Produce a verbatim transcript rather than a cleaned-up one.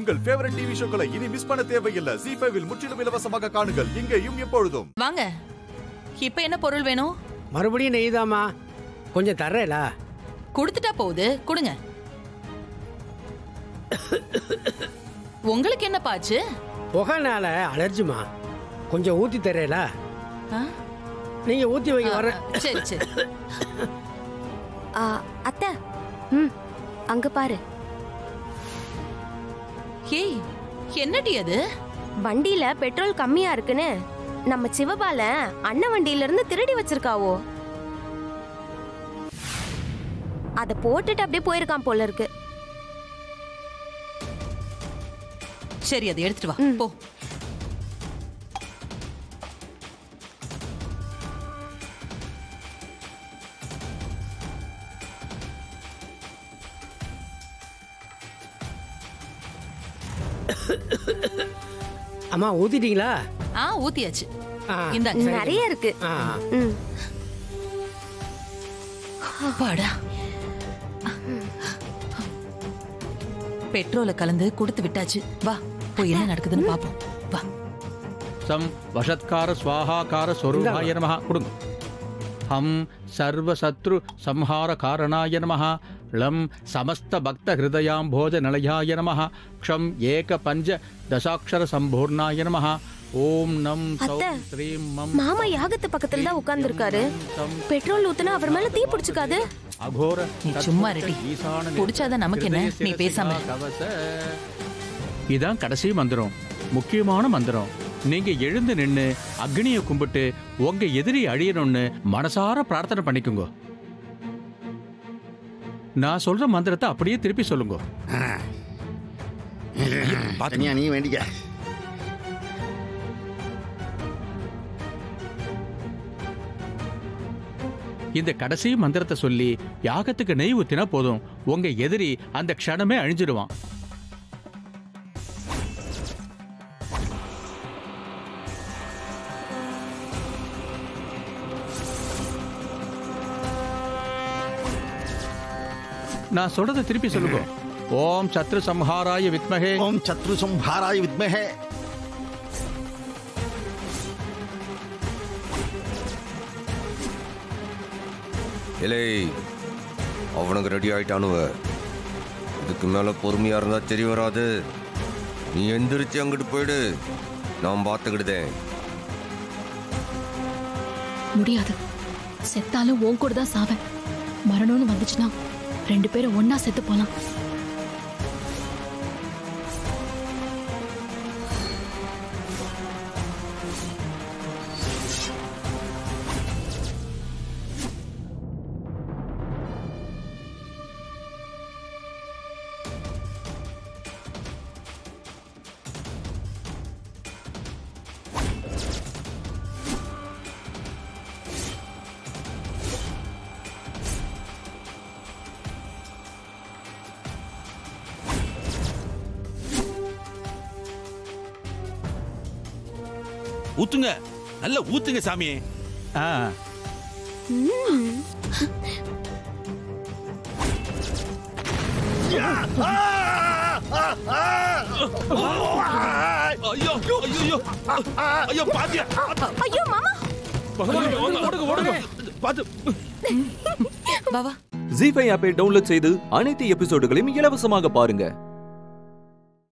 உங்கள் favourite TV ஷோக்களை இனி miss பண்ண தேவையில்லை. ஜீ ஃபைவ் இல் முற்றிலும் இலவசமாக காணுங்கள், இங்கேயும் எப்பொழுதும். வாங்க, இப்ப என்ன பொருள் வேணும்? மறுபடியும் நெய்தாமா, கொஞ்சம் தர்றேலா? கொடுத்துட்டா போகுது, கொடுங்க. உங்களுக்கு என்ன பாச்சு? புகைனால அலர்ஜிமா, கொஞ்சம் ஊத்தி தர்றேலா? நீங்க ஊத்தி வைக்க வர. சரி சரி. அத்தை, ம் அங்க பாரு. ஏய், என்னடி அது? வண்டியில பெட்ரோல் கம்மியா இருக்குன்னு நம்ம சிவபால அண்ணன் வண்டியில இருந்து திருடி வச்சிருக்காவோ. அத போட்டுட்டு அப்படியே போயிருக்கான் போல இருக்கு. சரி, அதை எடுத்துட்டு வா போ. அம்மா ஊத்திட்டீங்களா? ஆ, ஊத்தியாச்சு. இந்த நிறைய இருக்கு. பாடா, பெட்ரோல கலந்து கொடுத்து விட்டாச்சு. வா, போய் என்ன நடக்குதுன்னு பாப்போம். வா. சம் வஷத்கார ஸ்வாஹாகார ஸ்வரூபாய நமஹ. கொடுங்க. ஹம் சர்வ சத்ரு சம்ஹார காரணாய நமஹ. லம் சமஸ்த பக்த ஹிருதயாம்போஜ நலயாய நமஹ. க்ஷம் ஏக பஞ்ச தசாட்சர சம்பூர்ணாய நமஹ. ஓம் நம் சௌம் ஸ்ரீம் மம். மாமா யாகத்து பக்கத்துல தான் உட்கார்ந்து இருக்காரு. பெட்ரோல் ஊத்துனா அவர் மேல தீ பிடிச்சுக்காது. அகோர நீ சும்மா ரெடி. பிடிச்சாதான் நமக்கு என்ன, நீ பேசாம. இதான் கடைசி மந்திரம், முக்கியமான மந்திரம். நீங்க எழுந்து நின்னு அக்னிய கும்பிட்டு உங்க எதிரி அழியணும்னு மனசார பிரார்த்தனை பண்ணிக்குங்க. நான் சொல்ற மந்திரத்தை அப்படியே திருப்பி சொல்லுங்க. நீ வேண்டிக்க. இந்த கடைசி மந்திரத்தை சொல்லி யாகத்துக்கு நெய் ஊத்தினா போதும், உங்க எதிரி அந்த க்ஷணமே அழிஞ்சிடுவான். நான் சொல்றதை திருப்பி சொல்லுங்க. ஓம் சத்ரு சம்ஹாராய வித்மஹே. ஓம் சத்ரு சம்ஹாராய வித்மஹே. இல்லை, அவனுக்கு ரெடி ஆயிட்டானுவ. இதுக்கு மேல பொறுமையா இருந்தா தெரிய வராது. நீ எந்திரிச்சு அங்கிட்டு போயிடு, நான் பார்த்துக்கிடுதேன். முடியாது, செத்தாலும் உன் கூட தான் சாவேன். மரணம்னு வந்துச்சுன்னா ரெண்டு பேரும் ஒன்னா செத்து போலாம். ஊத்துங்க, நல்ல ஊத்துங்க சாமி. ஆ. ஐயோ ஐயோ ஐயோ பாத்தியா? ஐயோ மாமா, ஓடுங்க ஓடுங்க பாத்து. வா வா. ஜீ ஃபைவ் ஆப்பை டவுன்லோட் செய்து அனைத்து எபிசோடுகளையும் இலவசமாக பாருங்க.